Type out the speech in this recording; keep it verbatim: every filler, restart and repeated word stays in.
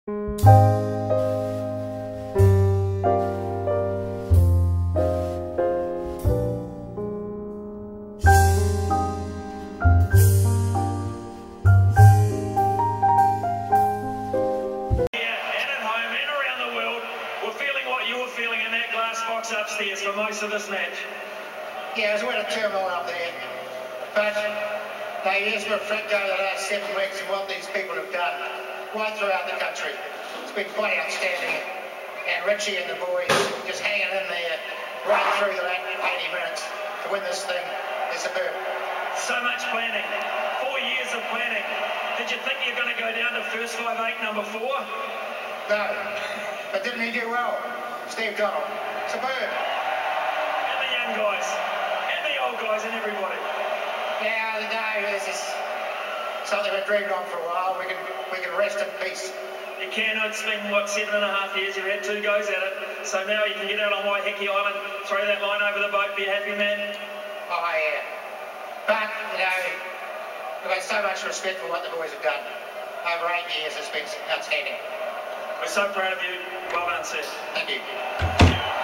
Upstairs for most of this match. Yeah, there's a bit of turmoil up there, but they just reflect over the last seven weeks and what these people have done right throughout the country. It's been quite outstanding, and Richie and the boys just hanging in there right through the last eighty minutes to win this thing is superb. So much planning, four years of planning. Did you think you're going to go down to first five eight number four? No, but didn't he do well, Steve Donald? Superb. And the young guys, and the old guys, and everybody. Yeah, no, this is something we've dreamed on for a while. We can we can rest in peace. You can. It's been what seven and a half years. You've had two goes at it, so now you can get out on Waiheke Island, throw that line over the boat, be a happy man. Oh yeah, but you know, we've got so much respect for what the boys have done over eight years. It's been outstanding. We're so proud of you. Well done, sir. Thank you.